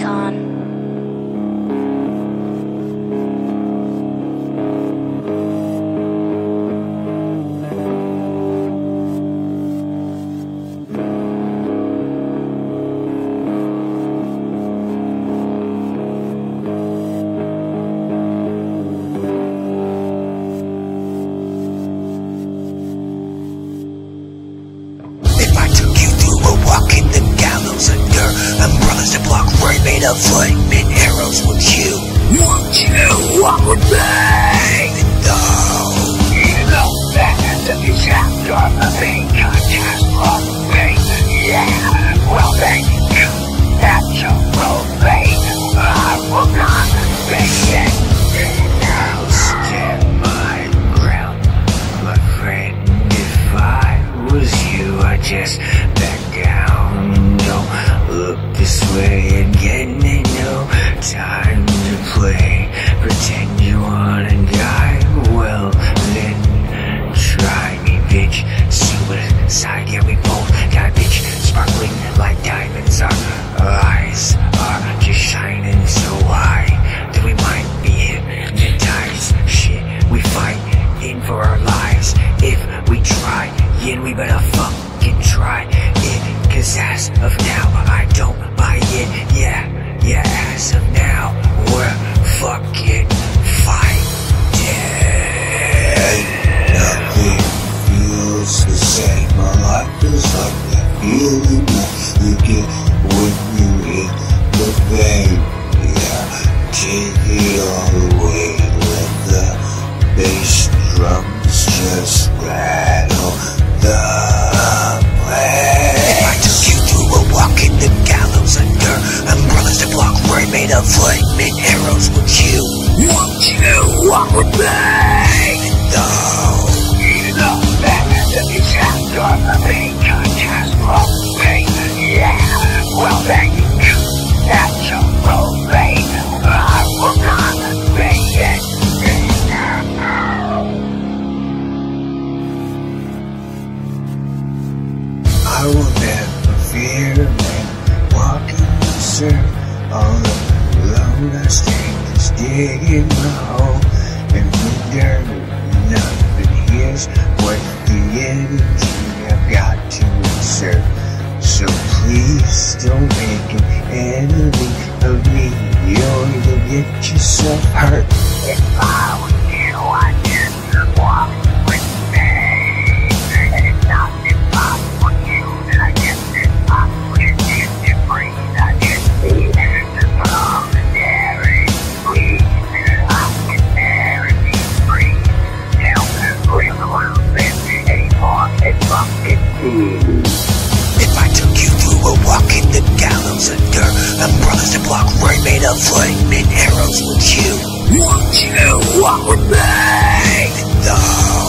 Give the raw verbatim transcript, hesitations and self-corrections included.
Anticon. Umbrellas to block rain made of flaming arrows. Would you, would you walk with me? Though you know that the chapter of a contest from me. Yeah, well then, naturally, I will not be it. I'll stand my ground, my friend. If I was you, I'd just back down and don't look this way again. Ain't no time to play, pretend you wanna die. Well then, try me, bitch. Suicide, yeah, we both die, bitch. Sparkling like diamonds, our eyes are just shining so high that we might be hypnotized. Shit, we fight in for our lives. If we try, yeah, we better fucking try it. Cause as of now, I don't buy it. Yeah, yeah, as of now, we're fucking fighting. Nothing feels the same. My life is like that feeling that you get when you hit the pain. Yeah, take it all away. Let the bass drums just rattle the place. If I took you through a walk in the gallows under umbrellas to block rain made of flaming arrows, would you, would you walk with me? Though you know that the chapter of a contest from me. Yeah, well then, naturally, I will not be it. I will never fear men walking the surf. All alone I stand just digging my hole. And when nothing here's what the energy I've got to insert. So please don't make an enemy of me, or you'll get yourself hurt. If I were you, I'd just walk with me. And it's not impossible for you, then I guess it's possible for you to breathe. I just need the momentary breathe. I can bear and be free. Now, bring the world in anymore and fucking see. If I took you through a walk in the gallows under umbrellas to block rain made of flaming arrows, would you, would you walk with me? Though